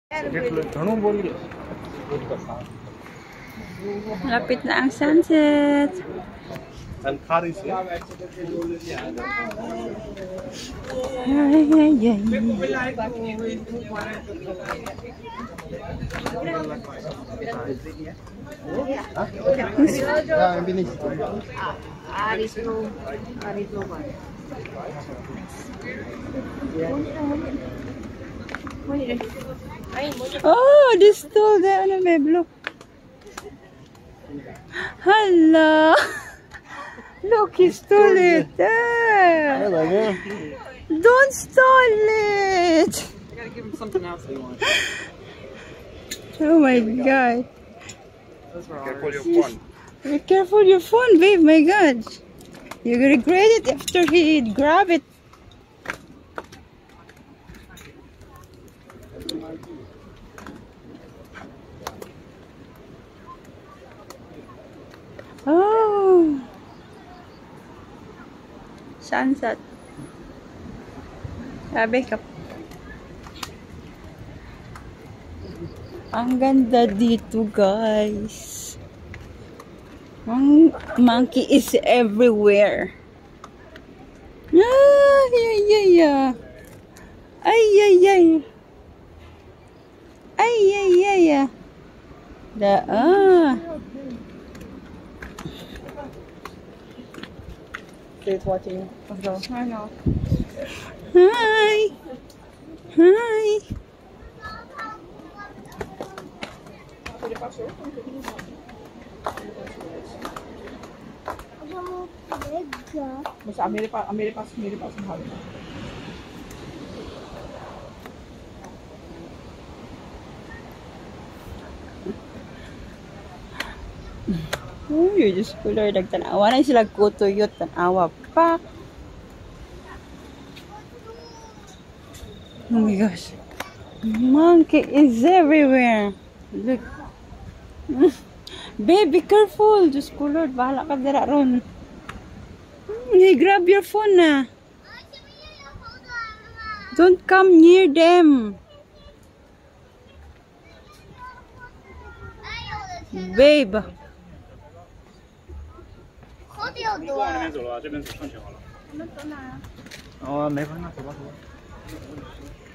Lapit na ang sunset. And curries, yeah? Ay, ay, ay. Oh, this tool there, ano, babe, look. Hello. Look, he stole it. There. Don't steal it. I gotta give him something else they want. Oh my God. Careful your phone. Be careful your phone, babe. My God. You regret it after he grab it. Oh. Sunset. Sabi ka. Ang ganda dito, guys. Ang monkey is everywhere. Ay, ay, ay, ay. Ay, ay, ay. Ay, ay, ay, ay. It's watching. Let's go. I know. Hi. Hi. Basta Amerika sa halo. Uy, Diyos ko Lord, nagtanawa na sila kutuyot, tanawa pa. Oh my gosh. Monkey is everywhere. Look. Babe, be careful. Diyos ko Lord, bahala ka dira ron. Hey, grab your phone na. Don't come near them. Babe. 你往那边走了，这边上去好了。那走哪？哦，没法，那走吧走吧。